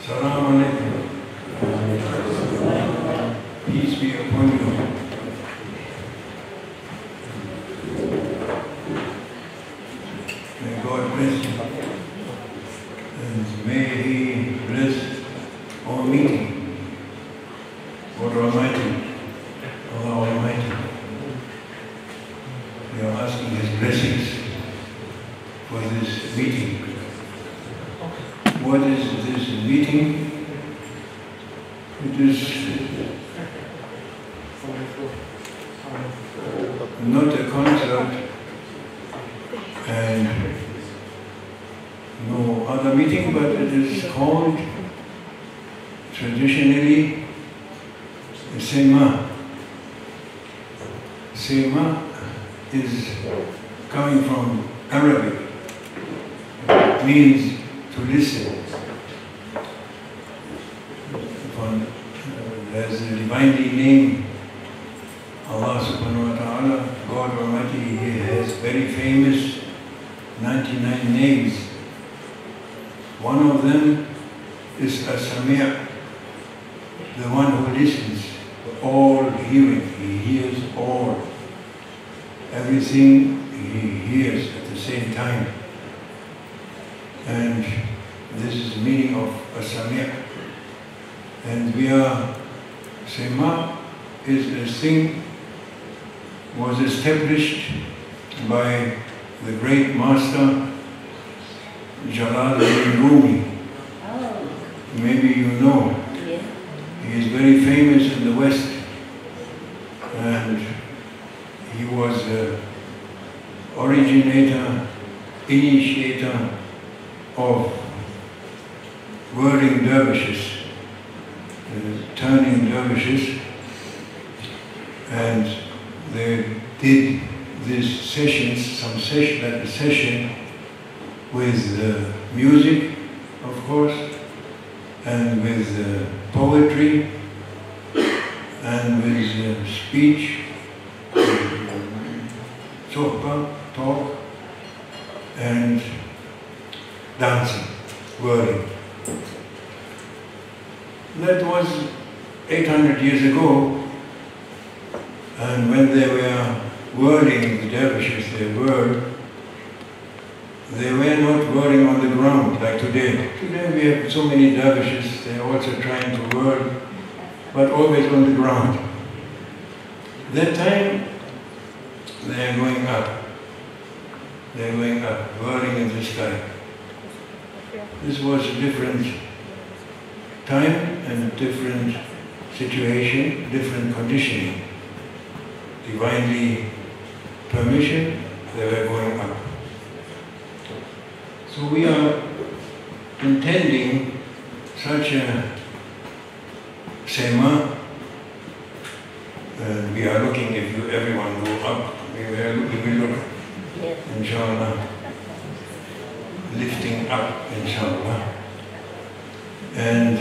Assalamu alaikum. Peace be upon you. May God bless you. And may He bless our meeting. God Almighty, Allah Almighty. We are asking His blessings for this meeting. What is this meeting? It is not a concert and no other meeting, but it is called traditionally Sema. Sema is coming from Arabic. It means to listen. There's a divinely named Allah subhanahu wa ta'ala, God Almighty. He has very famous 99 names. One of them is As-Sami', the one who listens, all hearing. He hears all. Everything He hears at the same time. And this is the meaning of As-Sami'. And we are, Sema is a thing was established by the great master Jalaluddin Rumi. Maybe you know. He is very famous in the West. And he was the originator, initiator of whirling dervishes, turning dervishes, and they did these sessions, session with music, of course, and with poetry, and with speech, talk, and dancing, whirling. That was 800 years ago, and when they were whirling the dervishes, they were not whirling on the ground like today. Today we have so many dervishes, they are also trying to whirl, but always on the ground. That time, they are going up. They are going up, whirling in the sky. This was a different time and different situation, different conditioning. Divinely permission, they were going up. So we are intending such a Sema, and we are looking, if everyone go up, we will look, inshallah, lifting up, inshallah. And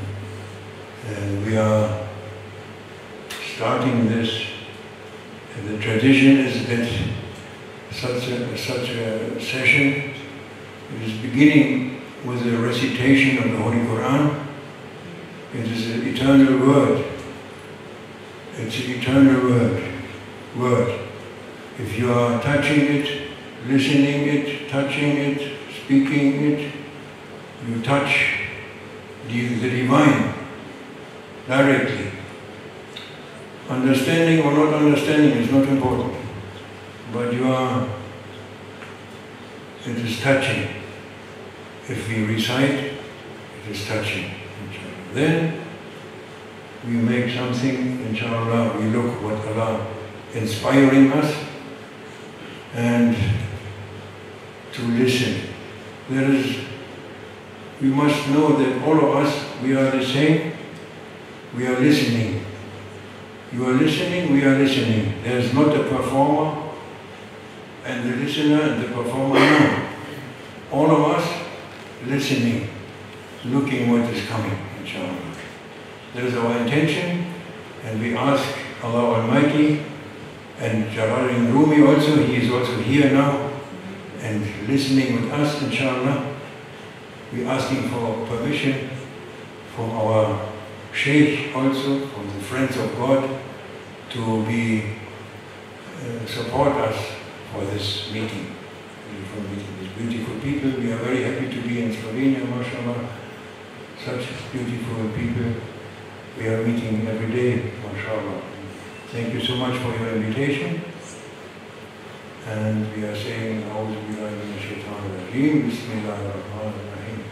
we are starting this. And the tradition is that such a session is beginning with the recitation of the Holy Quran. It is an eternal word. It's an eternal word. If you are touching it, listening it, touching it, speaking it, you touch the divine directly. Understanding or not understanding is not important, but it is touching. If we recite, it is touching. Then we make something, inshallah, we look what Allah inspiring us and to listen. We must know that all of us, we are the same, we are listening. You are listening, we are listening. There is not a performer and the listener and the performer, no. All of us listening, looking what is coming, inshallah. That is our intention, and we ask Allah Almighty, and Jalaluddin Rumi also, he is also here now, and listening with us, inshallah. We are asking for permission from our Sheikh also, from the Friends of God, to be support us for this meeting. These beautiful people. We are very happy to be in Slovenia, mashallah. Such beautiful people. We are meeting every day, mashallah. Thank you so much for your invitation. And we are saying, A'udhu billahi minash shaitanir rajeem, Bismillahir Rahmanir Rahim.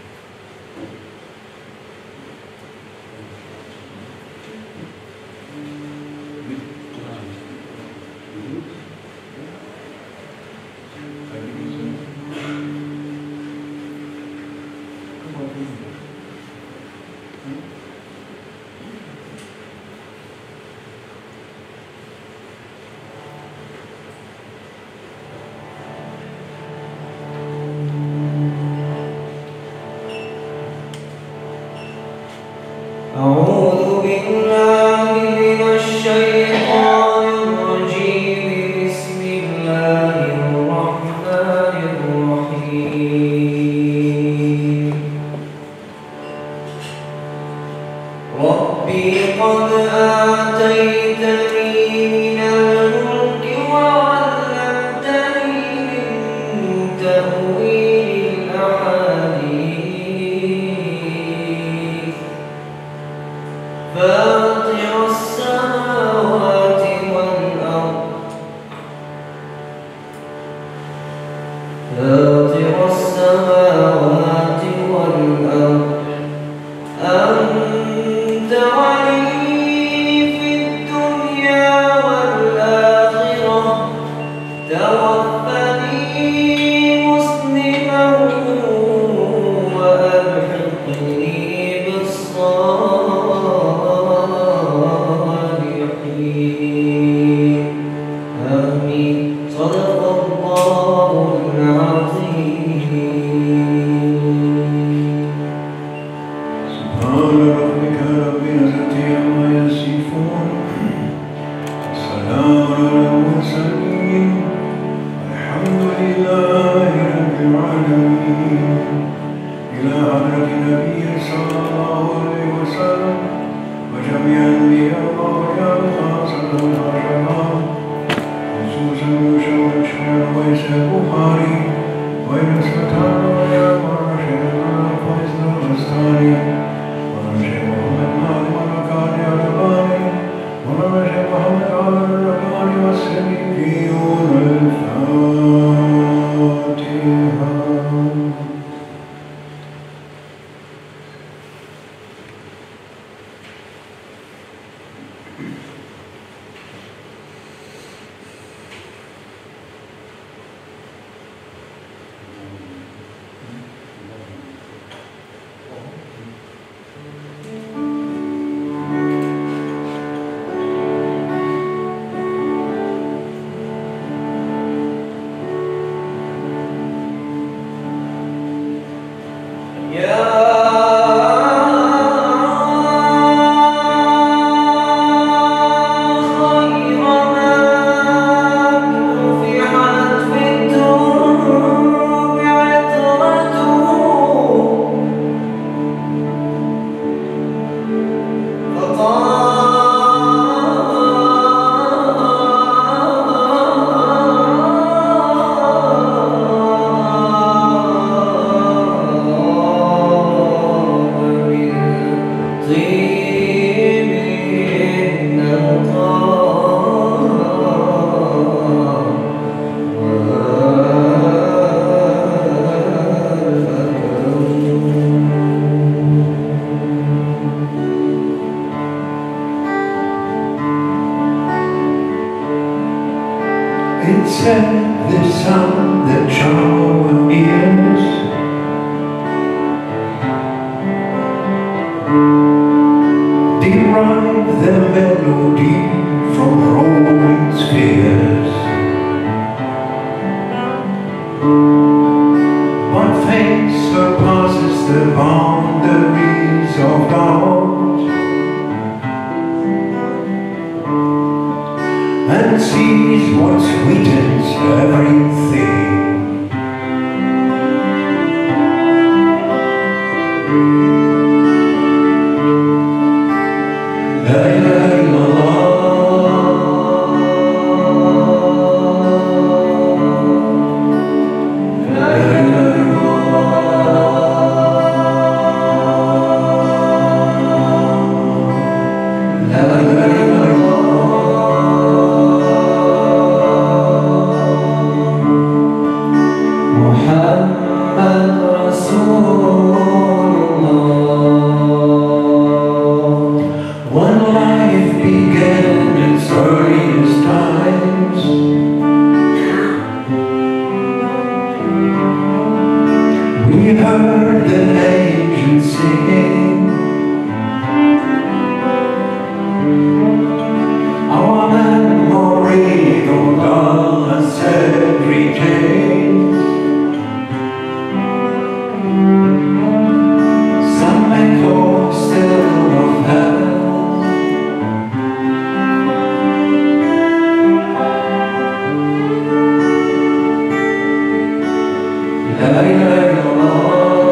أعوذ بالله من الشيطان الرجيم بسم الله الرحمن الرحيم ربي قد آتيتني من الملك وعلمتني من تأويل الأحاديث فاطر السماوات والأرض أنت ولي في الدنيا والآخرة توفني مسلما وألحقني بالصالحين آمين صدق الله العظيم سبحان ربك رب العزة عما يصفون وسلام على المرسلين والحمد لله رب العالمين إلى حضرة النبي صلى الله عليه وسلم وجميع الأنبياء والأولياء خاصة والعشرة خصوصا يوشع الشعر ويس البخاري ويونس فتان ويا ورشد الفيصل الغساني ورشد محمد ناظم الركاني الرباني ورشد محمد علي الرباني والسلفيون الفاتحة. It's at the sound that charm ears, derive the melody from rolling spheres. But faith surpasses the boundaries of doubt and sees what sweetens everything. La ilaha illallah. We heard the angels singing, our memory of God's every change. Some echo still of heaven. La ilaha illallah.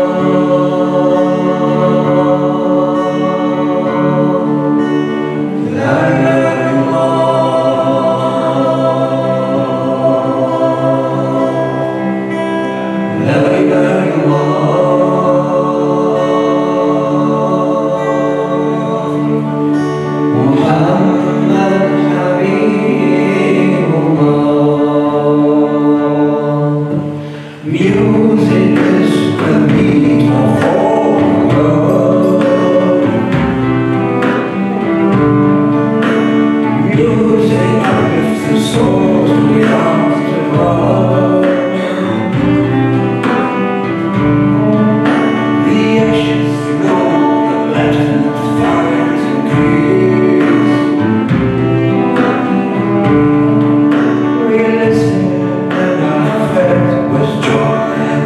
Music is the beat of all love. Music uplifts the soul to the afterlife. The ashes know the latent fires increase. We listened and our faith was joy.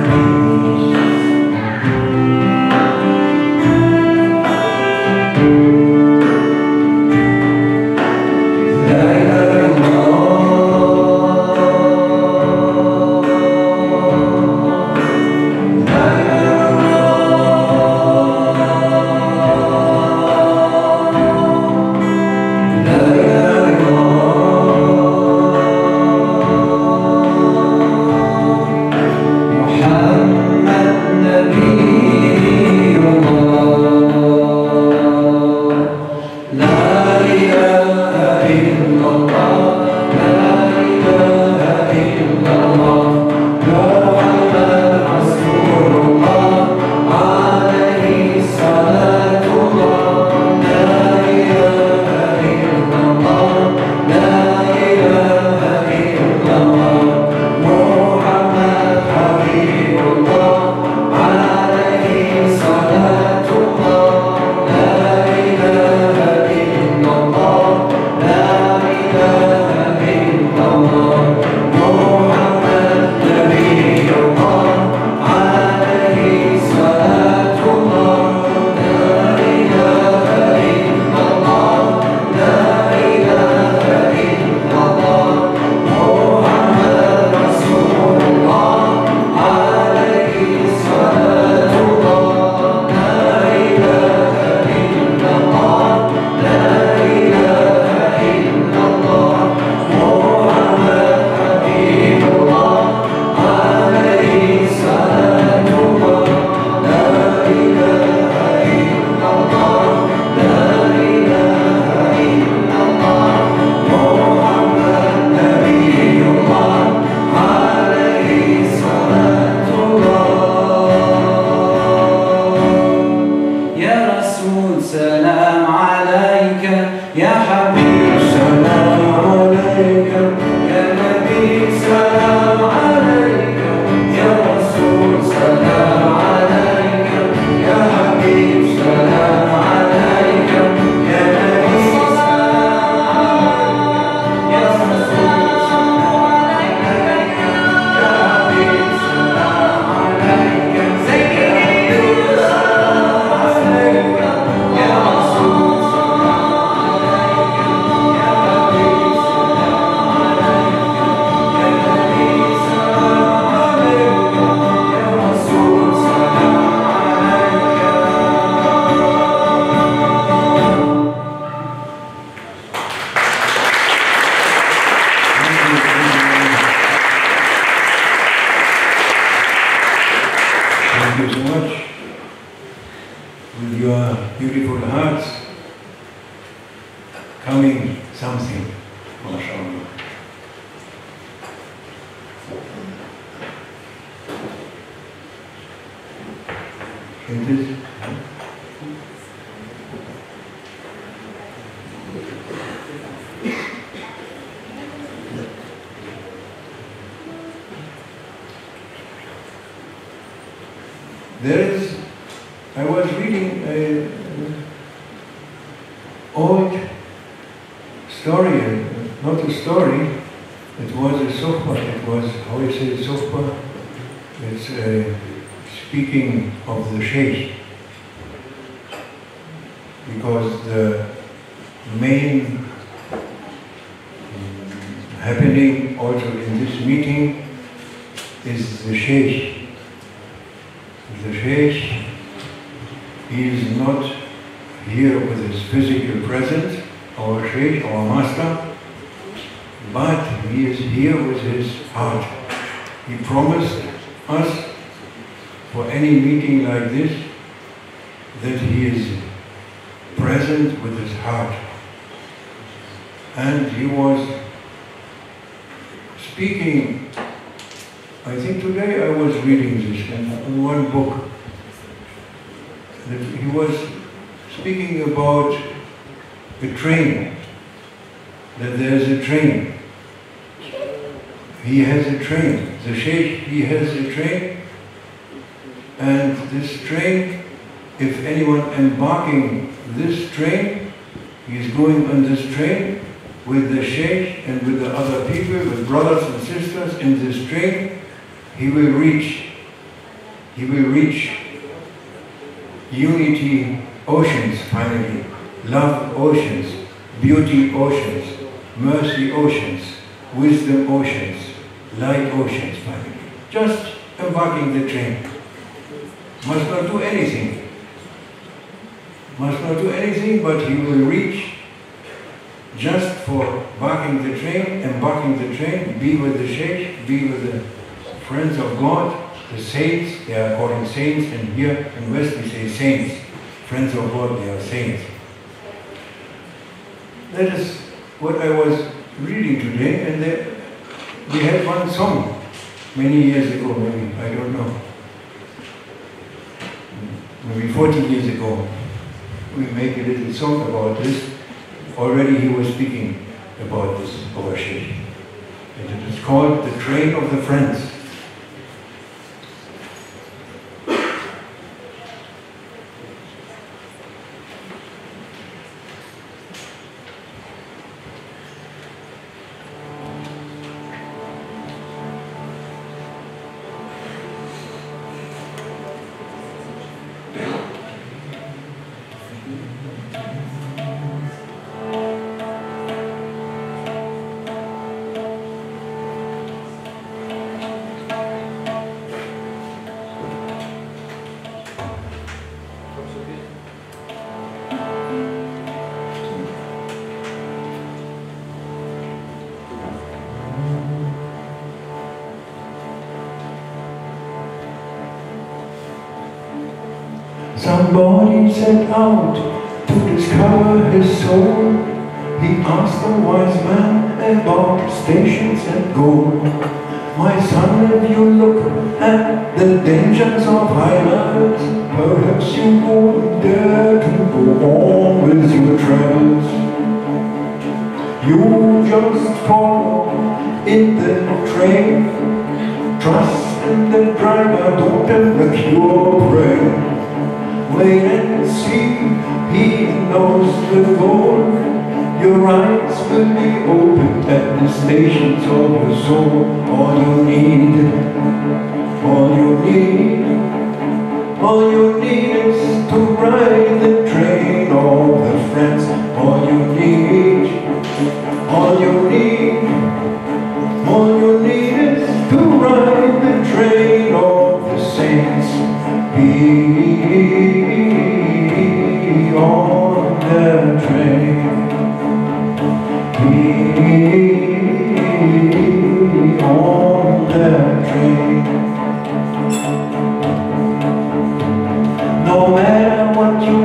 سلام عليك يا حبيب سلام عليك يا نبي سلام عليك يا رسول سلام عليك يا حبيب سلام عليك يا نبي سلام يا رسول سلام عليك يا حبيب سلام عليك سيدي سلام عليك يا رسول سلام عليك with your beautiful hearts, coming something, mashallah. Isn't it? I was reading an old story, not a story, it was a sohbah, it was, how you say sohbah? It's speaking of the Sheikh. Because the main happening also in this meeting is the Sheikh. The Sheikh, he is not here with his physical presence, our Sheikh, our master, but he is here with his heart. He promised us for any meeting like this that he is present with his heart. And he was speaking, I think today I was reading this in one book, that he was speaking about a train, that there's a train. He has a train, the Sheikh, he has a train, and this train, if anyone embarking this train, he is going on this train with the Sheikh and with the other people, with brothers and sisters in this train, he will reach unity oceans finally, love oceans, beauty oceans, mercy oceans, wisdom oceans, light oceans finally. Just embarking the train. Must not do anything. Must not do anything, but he will reach just for embarking the train, be with the Sheikh, be with the friends of God, the saints, they are calling saints, and here in West we say saints. Friends of God, they are saints. That is what I was reading today, and we had one song many years ago, maybe, I don't know. Maybe 40 years ago. We make a little song about this. Already he was speaking about this, our Sheikh. And it is called The Train of the Friends. Somebody set out to discover his soul. He asked a wise man about stations and gold. My son, if you look at the dangers of high lives, perhaps you won't dare to go on with your travels. You just follow in the train, trust in the driver, don't wreck your brain. Wait and see, he knows the goal. Your eyes will be opened at the stations of your soul. All you need is to ride the train of the friends. All you need is to ride the train of the saints. Be on the train. Be on the train. No matter what you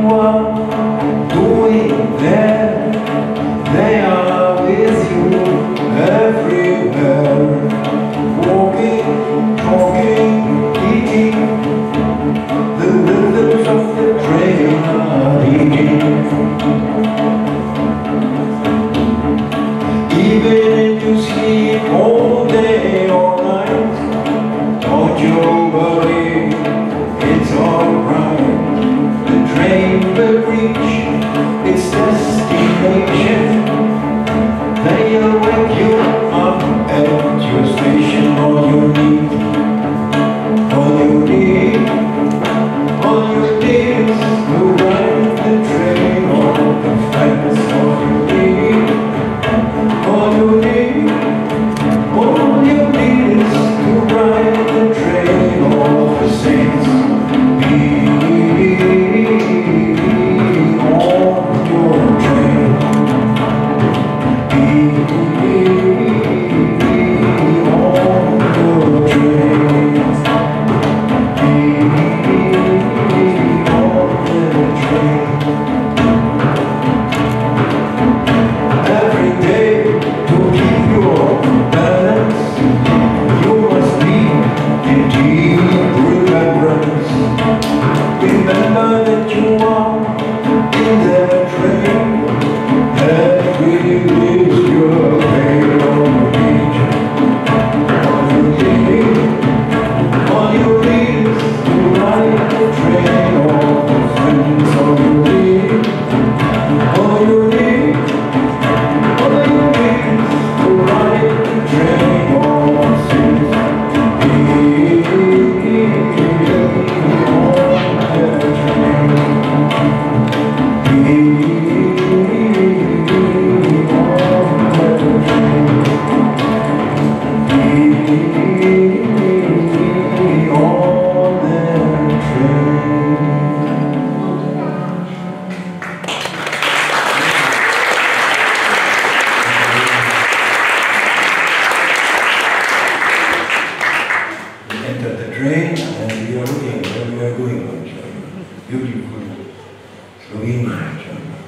Slovenia, inshallah.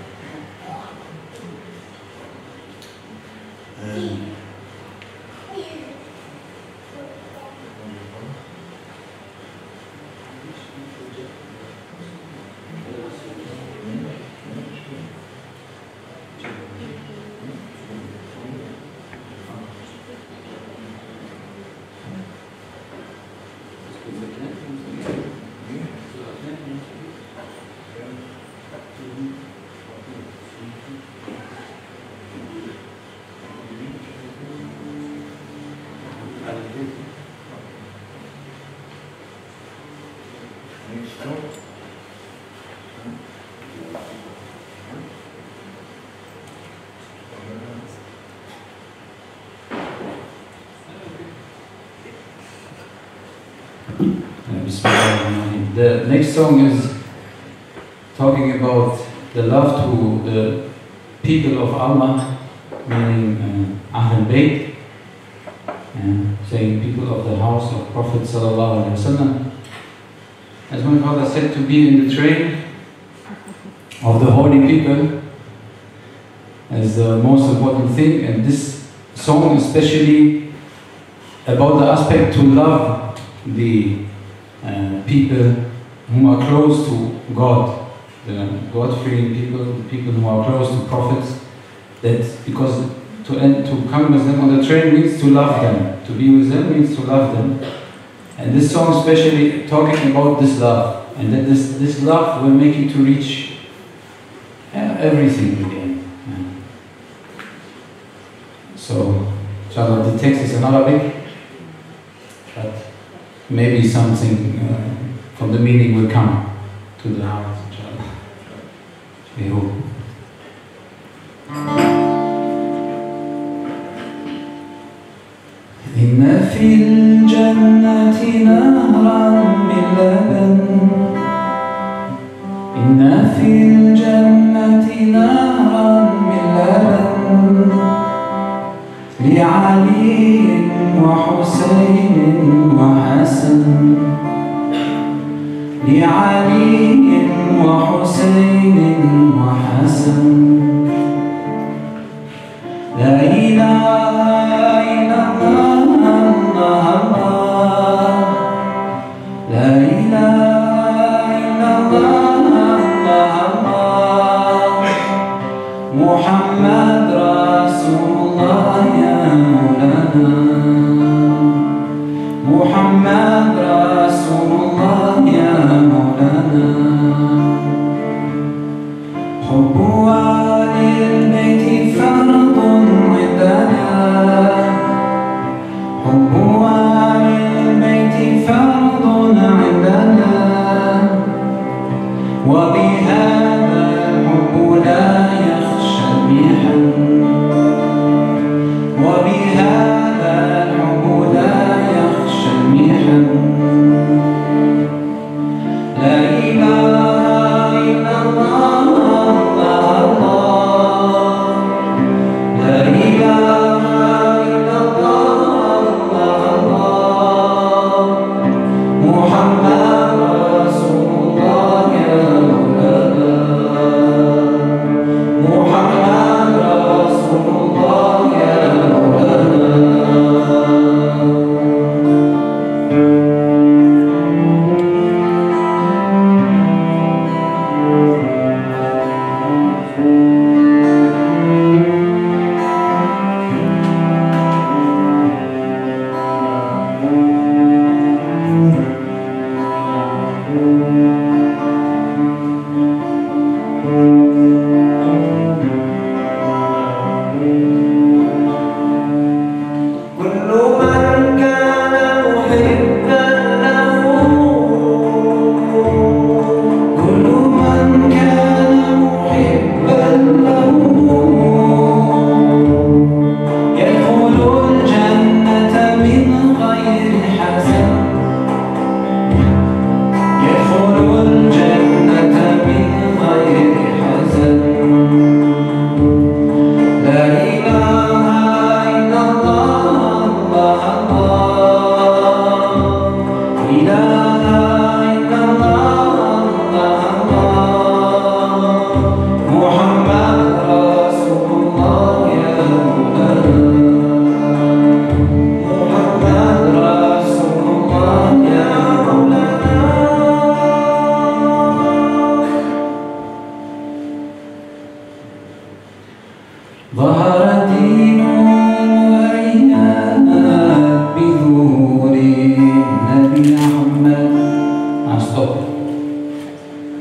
And next talk. The next song is talking about the love to the people of Allah, meaning Ahlul Bayt, and saying people of the house of Prophet Sallallahu Alaihi Wasallam. As my father said, to be in the train of the holy people is the most important thing, and this song especially about the aspect to love the people who are close to God, the God-fearing people, the people who are close to prophets, that because to come with them on the train means to love them, to be with them means to love them. And this song especially talking about this love, and that this love will make you to reach everything in the end. So, inshallah, the text is in Arabic, but maybe something from the meaning will come to the heart, inshallah. We hope. إن في الجنة نهرا من لبن إن في الجنة نهرا من لبن لعلي وحسين وحسن لعلي وحسين وحسن لا إله إلا الله لا إله إلا الله محمد رسول الله يا مولانا محمد رسول الله يا مولانا حب آل البيت فرض عندنا حب آل البيت فرض عندنا وبهذا الحب لا يخشى المحن وبهذا الحب لا يخشى المحن لا إله إلا الله لا إله إلا الله محمد رسول الله يا مولانا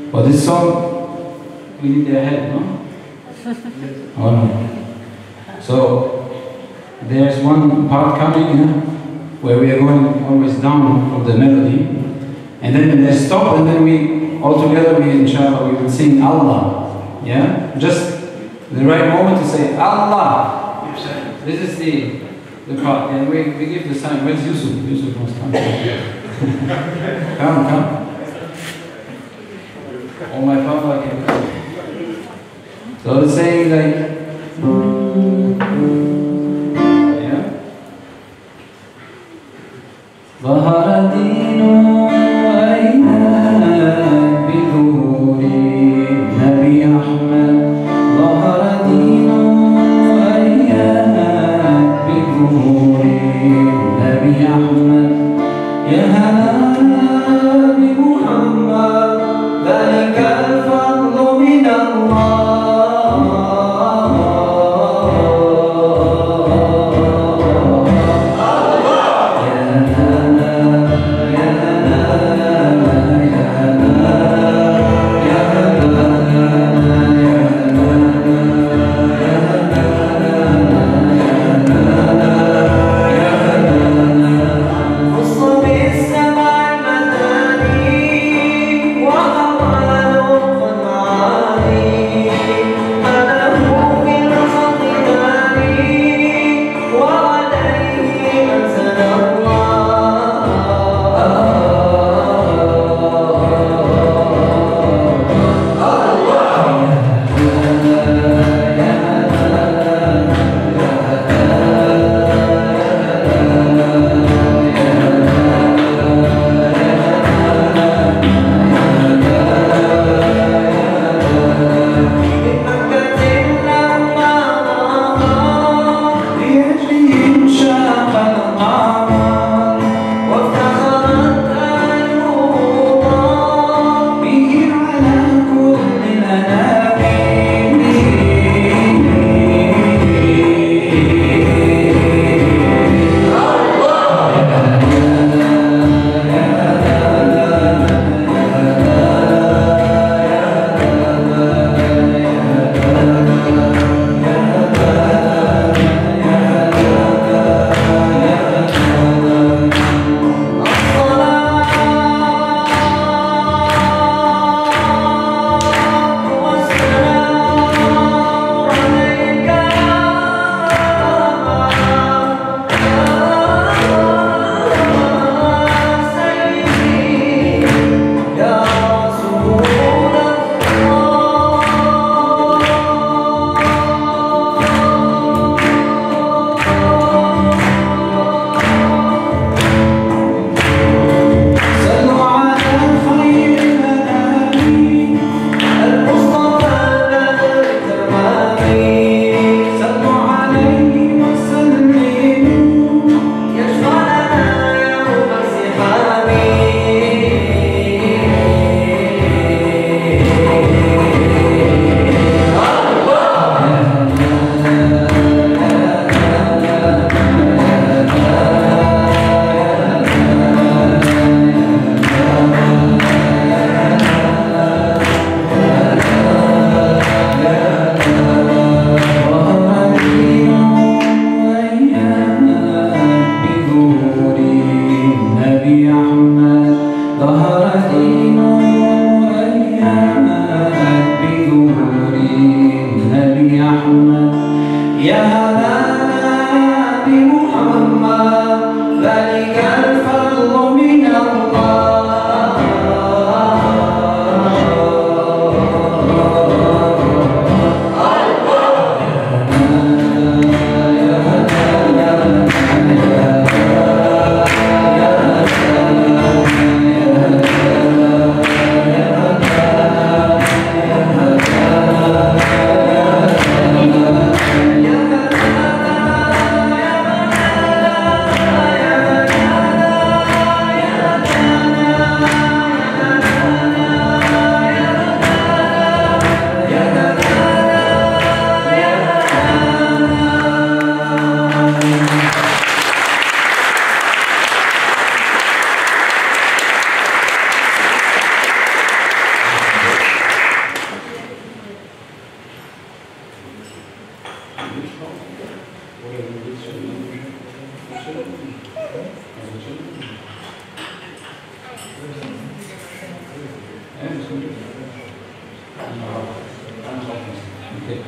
But this song, we need their help, no? Oh no. So, there's one part coming where we are going always down from the melody, and then they stop, and then we all together, inshallah, we will sing Allah. Yeah? Just the right moment to say Allah. This is the part, and we give the sign. Where's Yusuf? Yusuf must come. Come. Oh my father can come. So it's saying like, yeah. ظهر دين أيمان بظهور النبي أحمد. ظهر دين أيمان بظهور النبي أحمد. يا هلا بمحمد ذلك الفضل من الله. خص بالسبع المثاني وأوله Okay.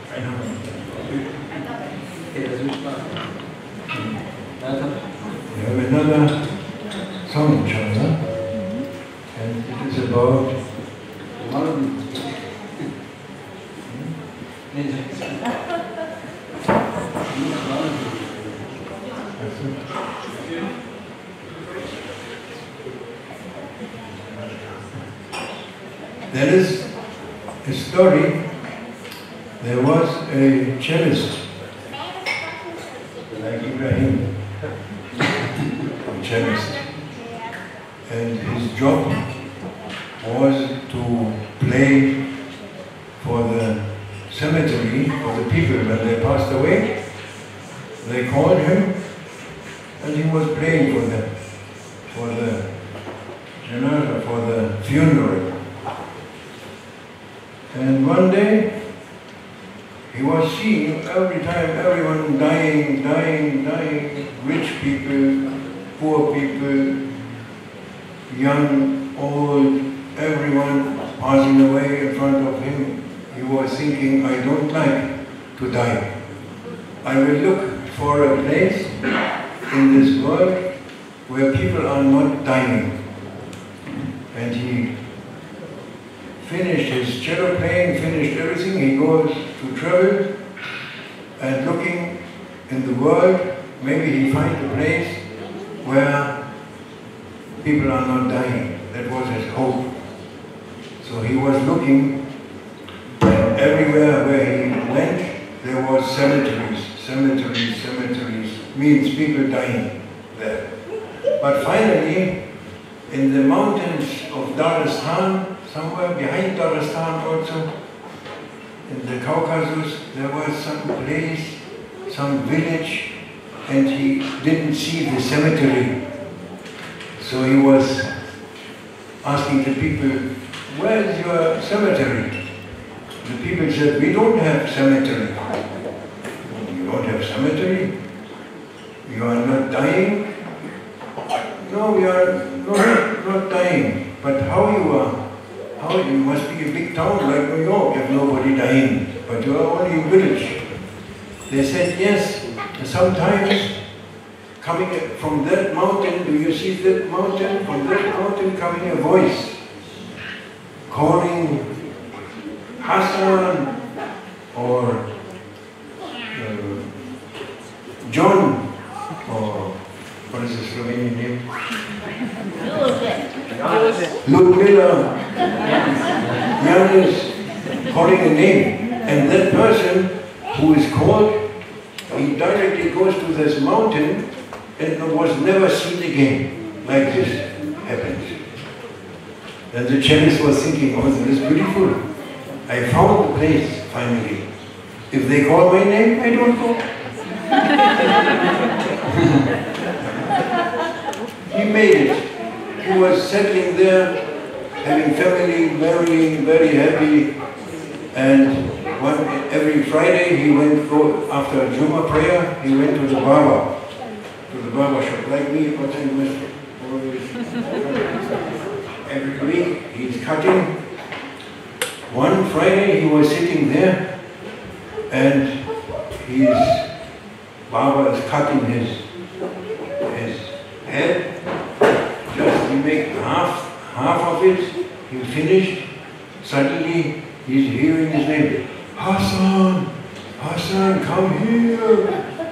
We have another song, inshallah, and it is about there is a story. There was a cellist like Ibrahim, a cellist, and his job was to play for the cemetery, for the people when they passed away. They called him and he was playing for them, for the janazah, for the funeral. And one day he was seeing every time everyone dying, rich people, poor people, young, old, everyone passing away in front of him. He was thinking, I don't like to die. I will look for a place in this world where people are not dying. And he finished his cello playing, finished everything. He goes to travel and looking in the world, maybe he finds a place where people are not dying. That was his hope. So he was looking, and everywhere where he went, there was cemeteries, means people dying there. But finally, in the mountains of Dagestan, somewhere behind Dagestan also, in the Caucasus, there was some place, some village, and he didn't see the cemetery. So he was asking the people, where is your cemetery? The people said, we don't have cemetery. You don't have cemetery? You are not dying? No, we are not dying. But how you are? How you must be a big town like New York if nobody dying. But you are only a village. They said, yes, sometimes coming from that mountain, do you see that mountain? From that mountain coming a voice calling Hassan or John, or what is the Slovenian name? Ludmila, Janis, calling a name. And that person who is called, he directly goes to this mountain and was never seen again. Like this happens. And the cellist was thinking, oh, this is beautiful. I found the place finally. If they call my name, I don't go. He made it. He was settling there, having family, marrying, very happy. And every Friday he went, after Jummah prayer, he went to the barber shop, like me, every week he's cutting. One Friday he was sitting there and his barber is cutting his head. Just he make half of it, he finished. Suddenly he's hearing his name. Hassan, Hassan, come here.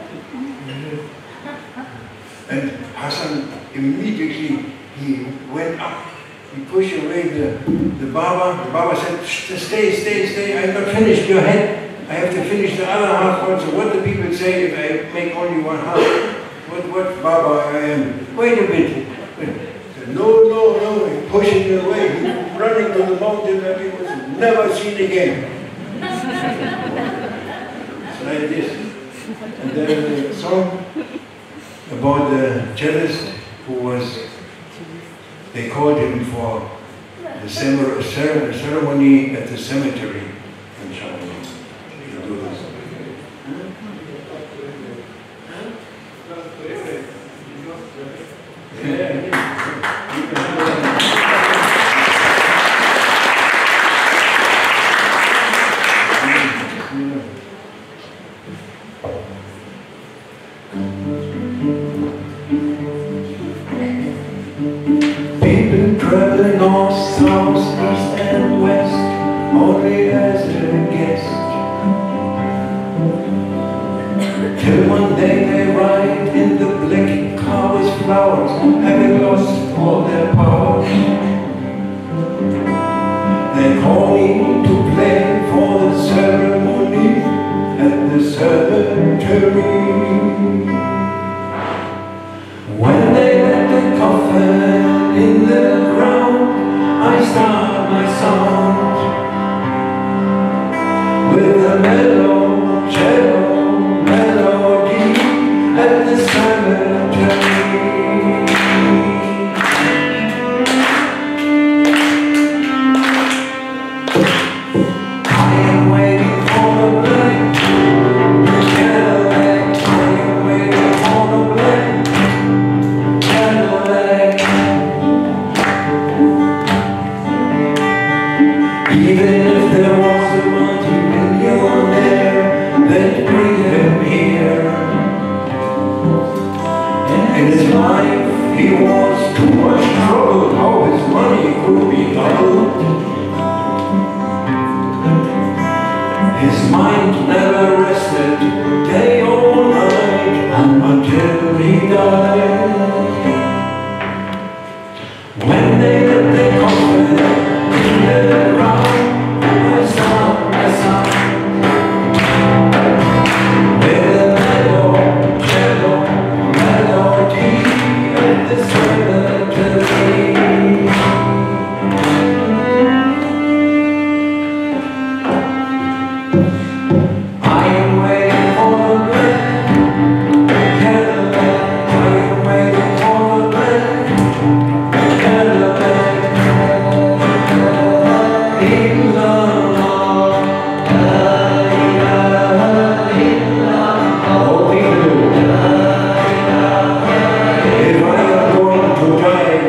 And Hassan immediately, he went up. He pushed away the barber. The barber said, stay, I have not finished your head. I have to finish the other half also. What do people say if I make only one half? What barber I am? Wait a bit. He said, no, he pushed it away. He running to the mountain and he was never seen again. It's like this. And there is a song about the cellist who was, they called him for the ceremony at the cemetery. Inshallah. He'll do this. life, he was too much trouble, how his money could be doubled. His mind never rested, day or night, and until he died. When they let the coffin in the ground, I saw with a cello melody in the cemetery. I am waiting for the black Cadillac. I am waiting for the black Cadillac. In love, oh people, if I am going to die,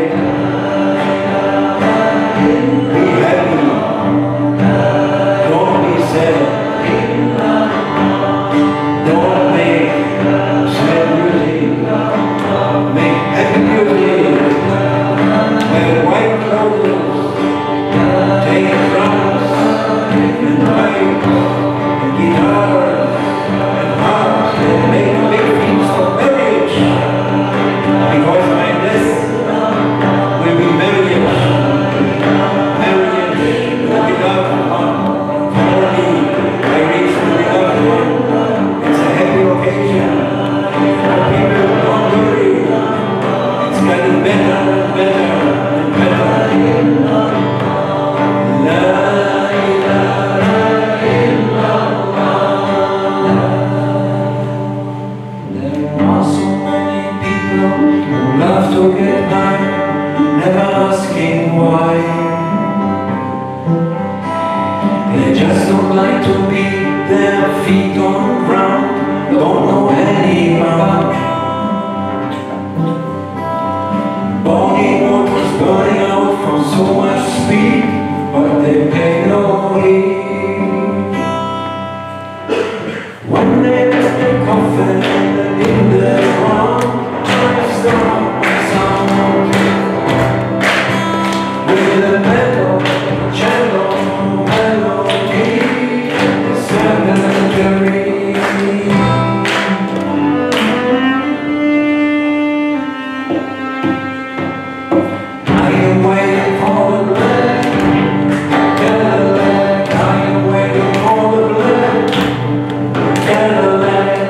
be happy, don't be sad. Don't make sad music, make happy music. Wear white clothes, take drums and pipes and guitars and harps, and make a big feast of marriage, because my death will be marriage. Marriage will be loved one. For me, I raise the beloved one. It's a happy occasion. People, don't worry. It's getting better and better and better. La ilaha illallah. There are so many people who love to get by, never asking why. They just don't like to be their feet on ground, don't know any about. Bollywood was burning out from so much speed, but they pay no heed. When they left the coffin in the ground, I stopped my sound with a cello melody in the cemetery. I am waiting for the black Cadillac. I am waiting for the black Cadillac.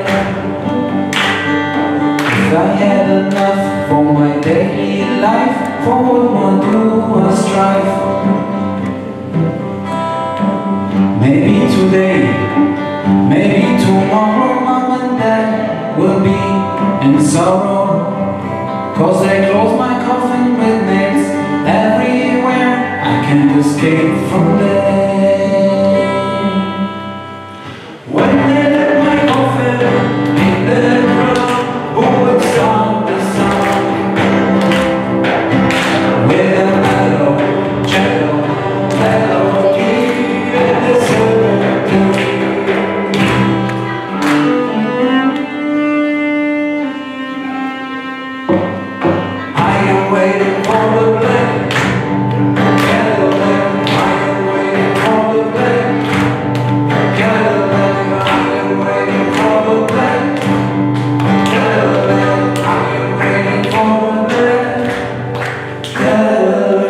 If I had enough for my daily life, for what more do I strive? Maybe today, maybe tomorrow, mom and dad will be in sorrow, 'cause they close my coffin with nails everywhere. I can't escape from there. When they let my coffin in the ground, who would start the sound? With a cello melody in the cemetery. I am waiting for the black Cadillac. I am waiting for the black Cadillac. I am waiting for the black Cadillac. I am waiting for the black Cadillac.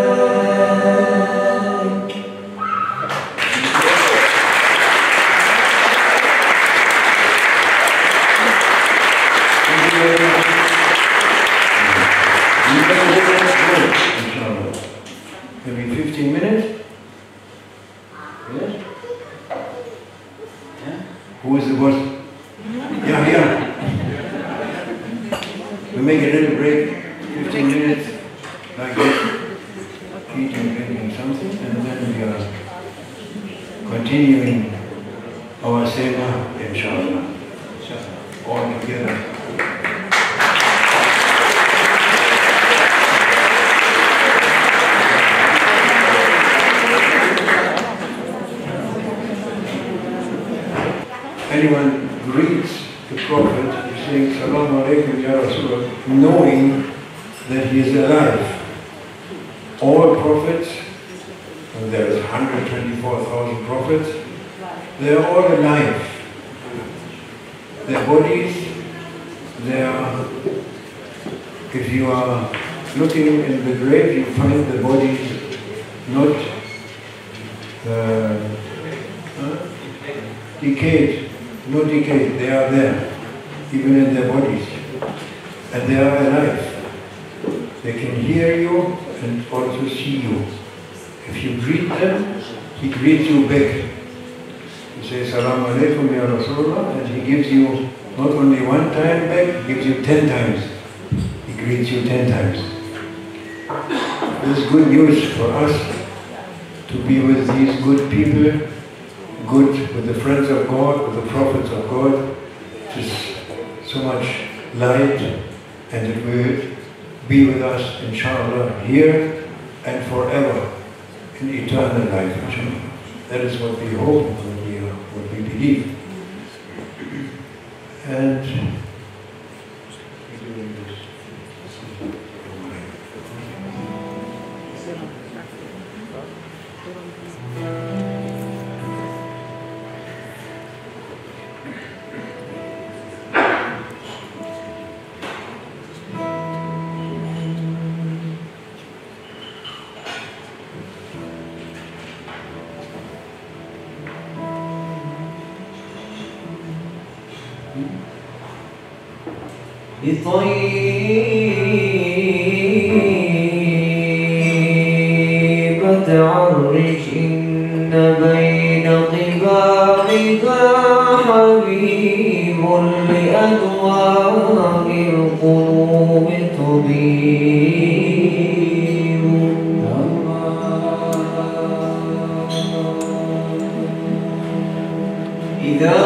Thank you very much. You can go next break, inshallah. Maybe 15 minutes? Yes? Yeah? Who is the boss? Yeah. We make a little break, 15 minutes, like this, eating, drinking something, and then we are continuing our seva, inshallah. All together. Anyone greets the Prophet, saying, Salaam alaikum ya Rasulullah, knowing that he is alive. All prophets, and there is 124,000 prophets, they are all alive. Their bodies, they are, if you are looking in the grave, you find the bodies not decayed, not decayed, they are there, even in their bodies, and they are alive. They can hear you and also see you. If you greet them, he greets you back. You say Salaam alaikum ya Rasulullah, and he gives you not only one time back, he gives you 10 times. He greets you 10 times. This is good news for us to be with these good people, good with the friends of God, with the prophets of God. It is so much light, and it will be with us, inshallah, here and forever, in eternal life, inshallah. That is what we hope and what we believe. And بطيبة عرش إن بين قبابها حبيب لأدواء القلوب طبيب إذا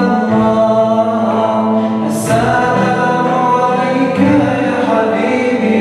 حبيبي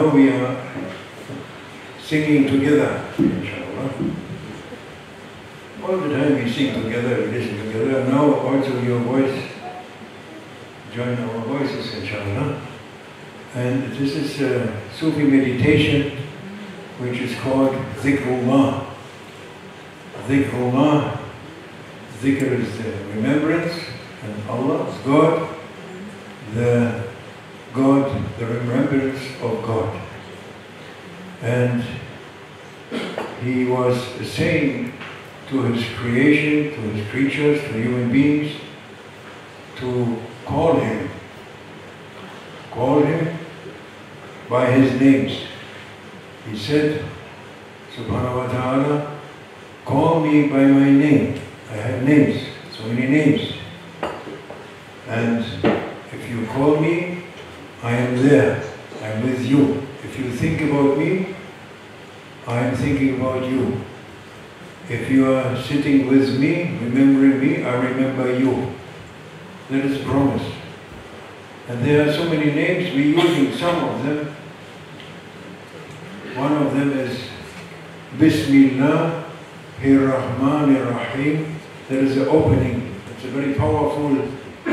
now we are singing together, inshallah. All the time we sing together, we listen together, and now also your voice, join our voices, inshallah. And this is a Sufi meditation which is called Dhikrullah. Dhikrullah, Dhikr is the remembrance, and Allah is God, the remembrance of God. And He was saying to His creation, to His creatures, to human beings, to call Him by His names. He said, Subhanahu wa ta'ala, call me by my name. I have names, so many names. And if you call me, I am there, I am with you. If you think about me, I am thinking about you. If you are sitting with me, remembering me, I remember you. That is a promise. And there are so many names, we're using some of them. One of them is Bismillah Ar-Rahman Ar-Rahim. That is the opening. It's a very powerful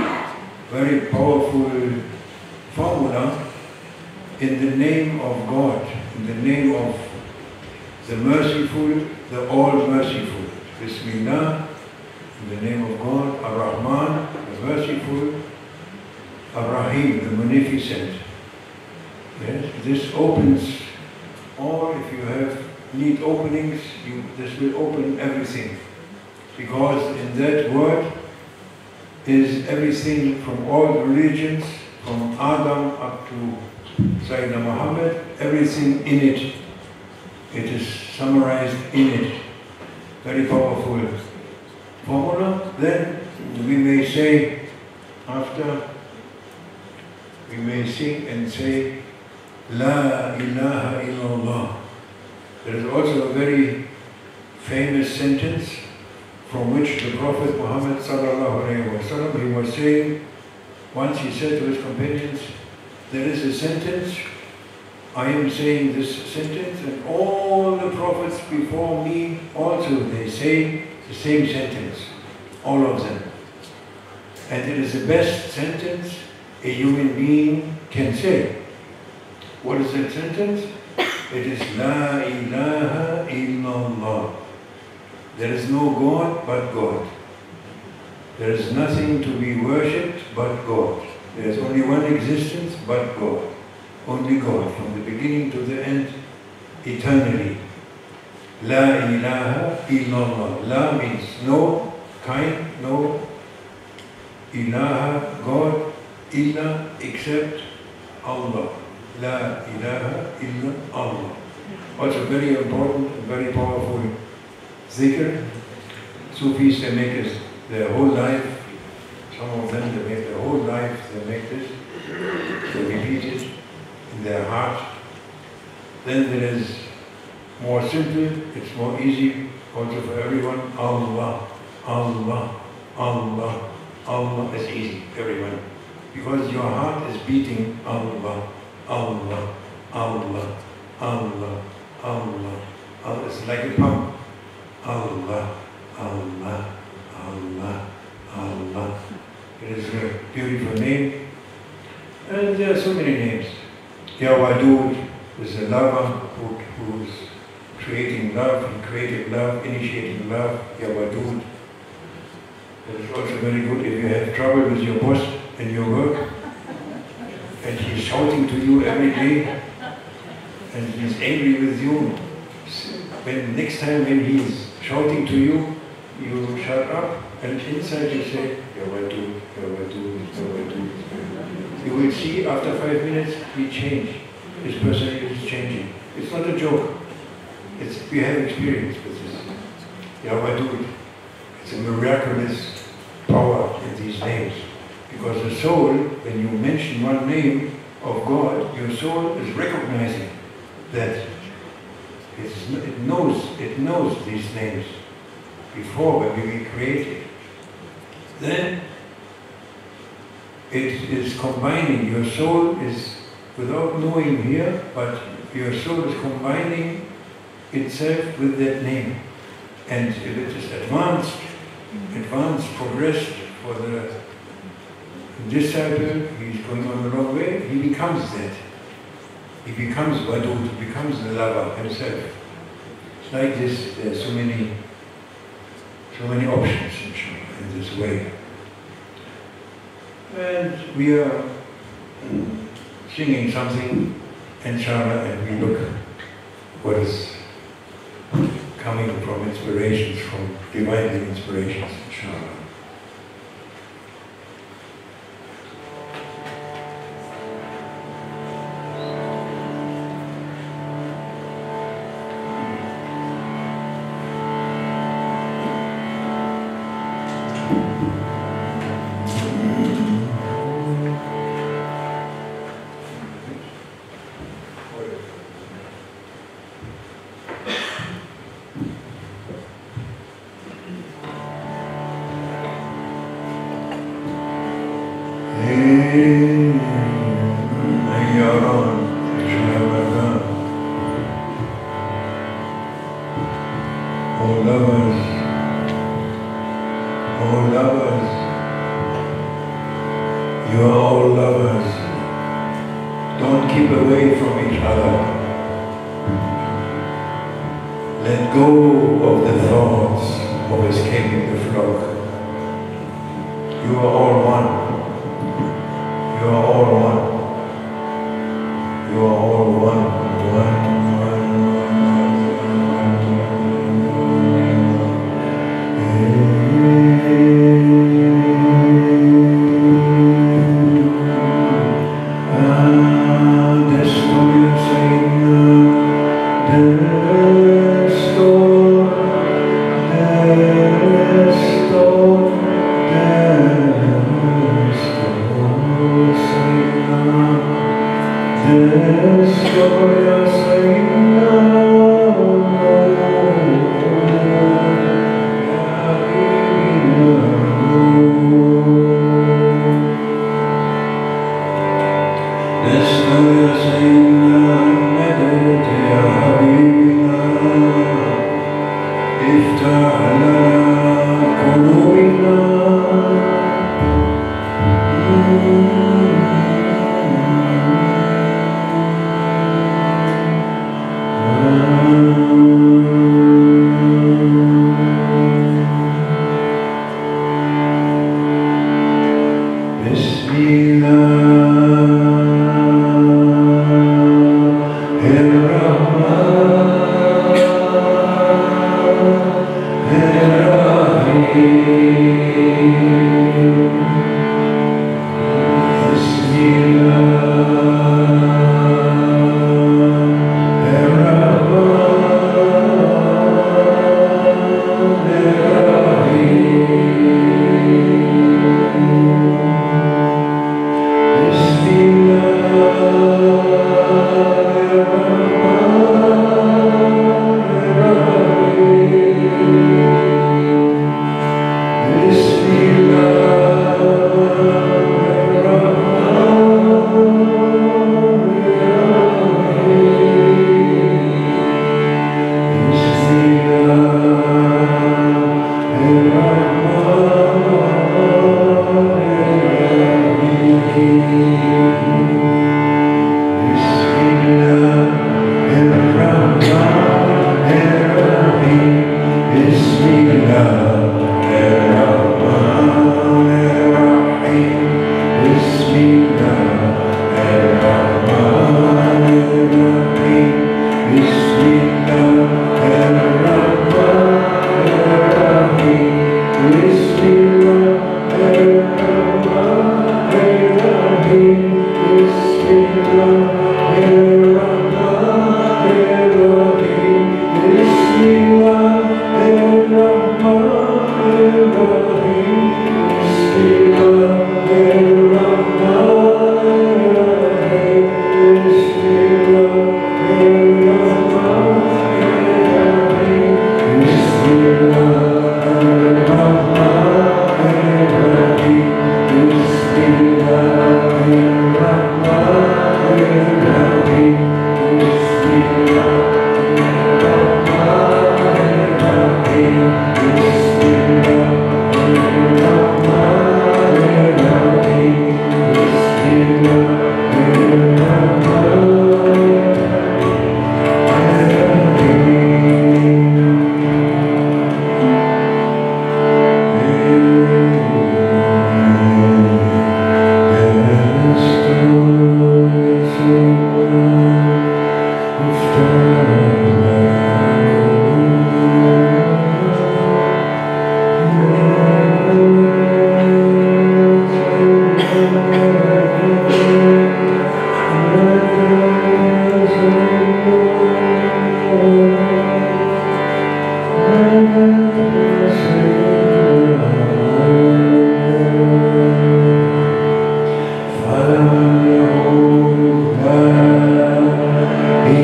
formula in the name of God, in the name of the merciful, the all-merciful. Bismillah, in the name of God, Ar-Rahman, the merciful, Ar-Rahim, the munificent. Yes, this opens all. If you need openings, this will open everything. Because in that word is everything from all the religions, from Adam up to Sayyidina Muhammad, everything in it. It is summarized in it. Very powerful formula. Then we may say, after, we may sing and say, La ilaha illallah. There is also a very famous sentence from which the Prophet Muhammad sallallahu alaihi wasallam, he was saying, once he said to his companions, there is a sentence, I am saying this sentence, and all the prophets before me also, they say the same sentence, all of them. And it is the best sentence a human being can say. What is that sentence? It is La ilaha illallah. There is no God but God. There is nothing to be worshipped but God. There is only one existence but God. Only God, from the beginning to the end, eternally. La ilaha illallah. La means no, kind, no. Ilaha, God, illa, except Allah. La ilaha illa Allah. Also very important and very powerful zikr. Sufis, they make it their whole life. Some of them, they make their whole life, they make this. They repeat it in their heart. Then there is more simple, it's more easy also for everyone. Allah, Allah, Allah, Allah is easy, everyone. Because your heart is beating Allah, Allah, Allah, Allah, Allah, Allah. It's like a pump. Allah, Allah, Allah, Allah. It is a beautiful name. And there are so many names. Ya Wadud is a lover who is creating love, he created love, initiating love. Ya Wadud. It is also very good if you have trouble with your boss in your work and he's shouting to you every day and he's angry with you. When next time when he's shouting to you, you shut up and inside you say, Ya Wadud, Ya Wadud, Ya Wadud. You will see after 5 minutes he changed. His personality is changing. It's not a joke. We have experience with this. Ya Wadud. It's a miraculous power in these names. Because the soul, when you mention one name of God, your soul is recognizing that it knows these names before when we were created. Then it is combining, your soul is without knowing here, but your soul is combining itself with that name. And if it is advanced, progressed for the disciple, he's going on the wrong way, he becomes that. He becomes Wadud, he becomes the lover himself. It's like this, there are so many options in this way. And we are singing something, inshallah, and we look what is coming from inspirations, from divinely inspirations, inshallah.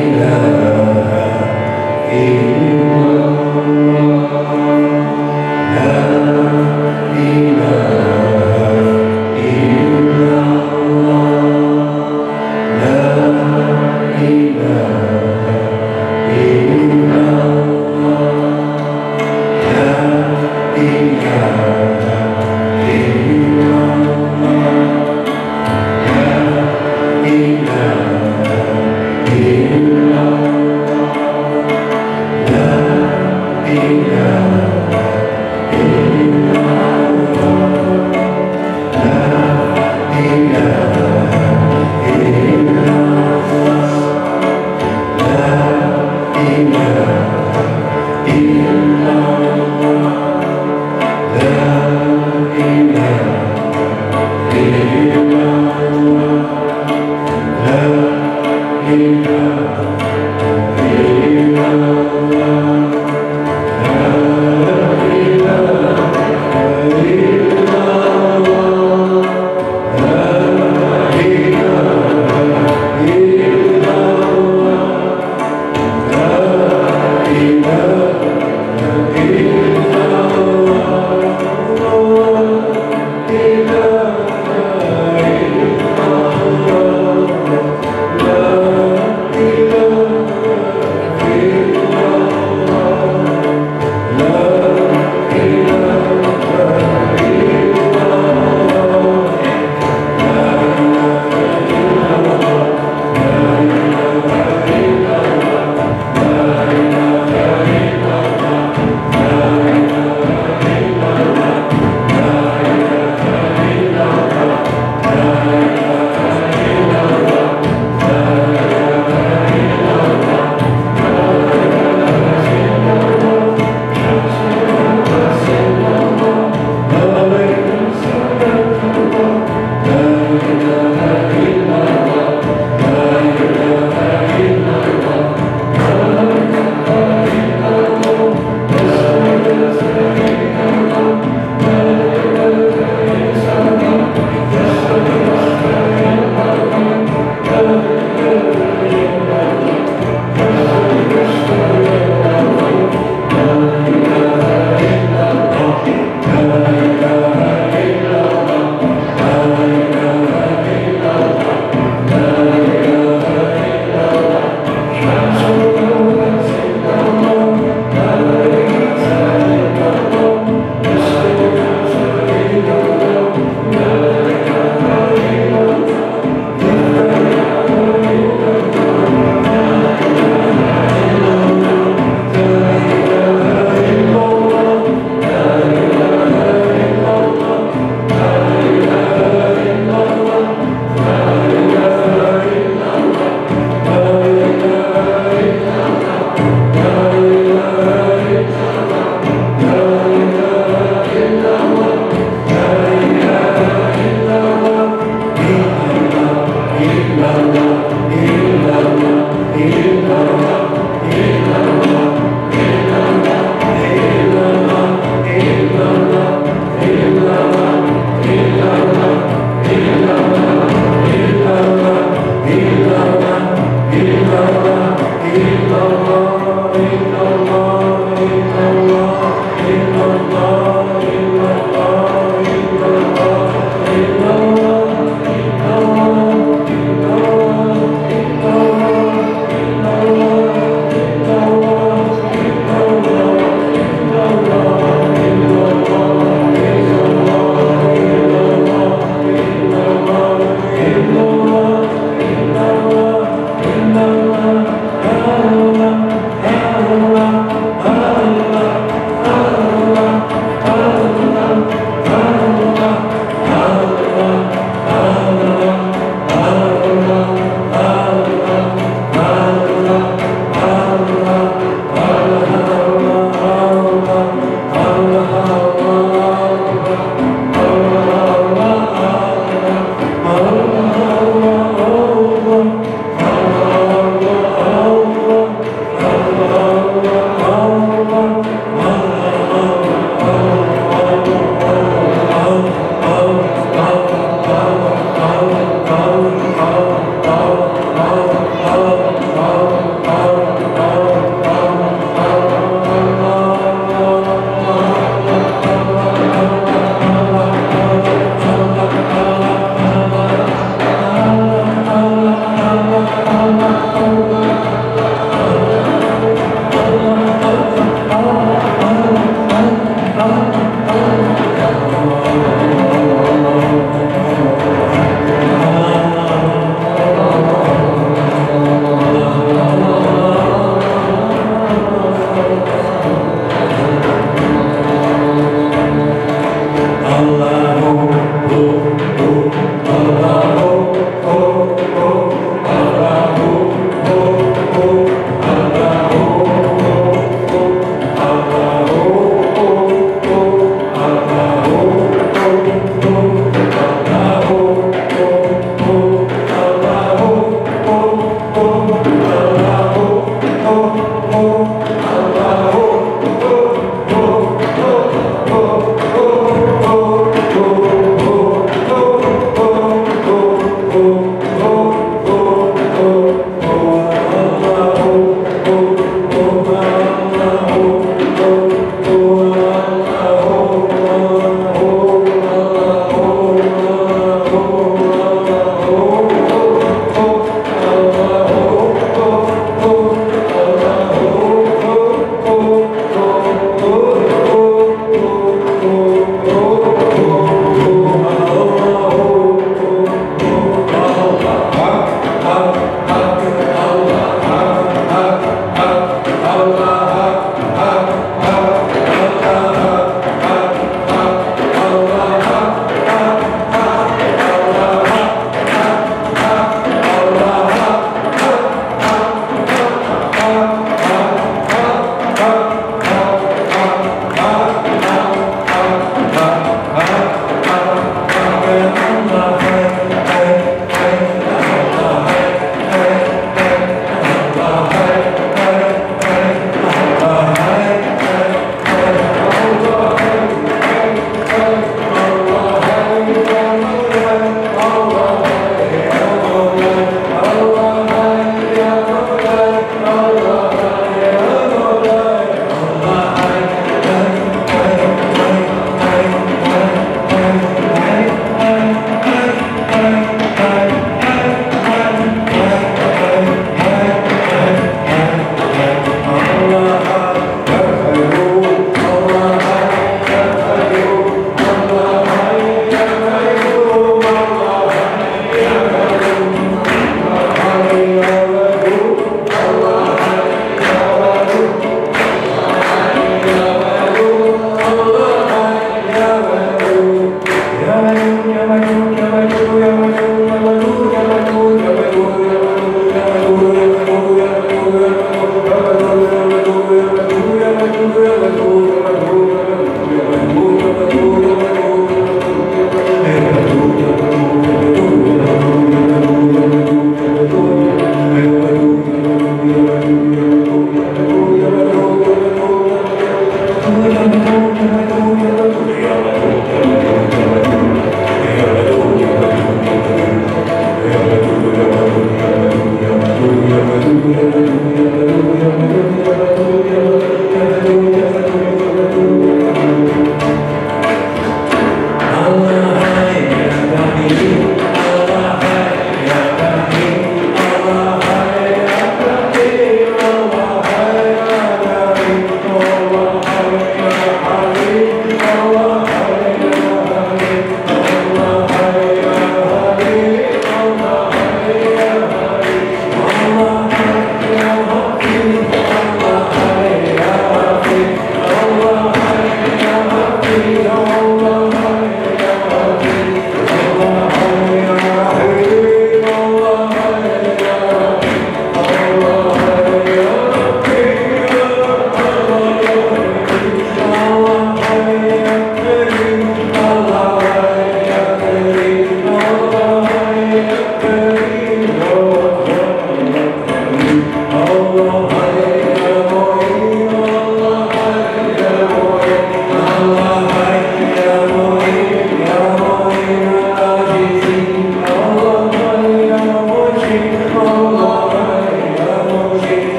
Allah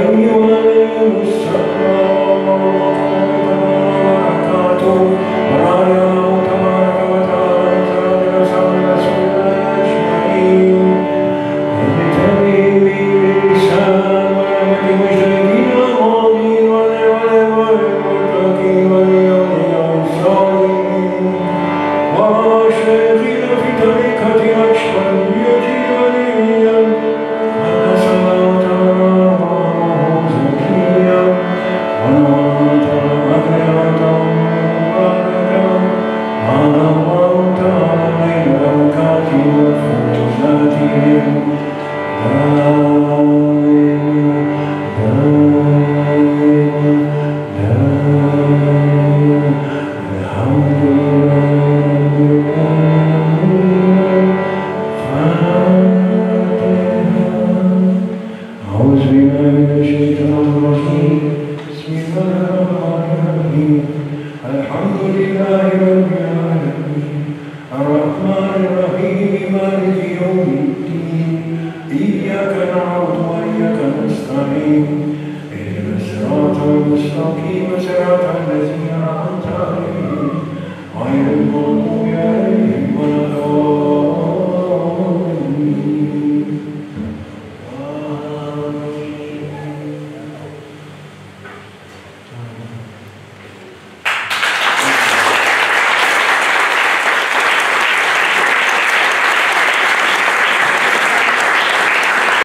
المستقيم صراط الذين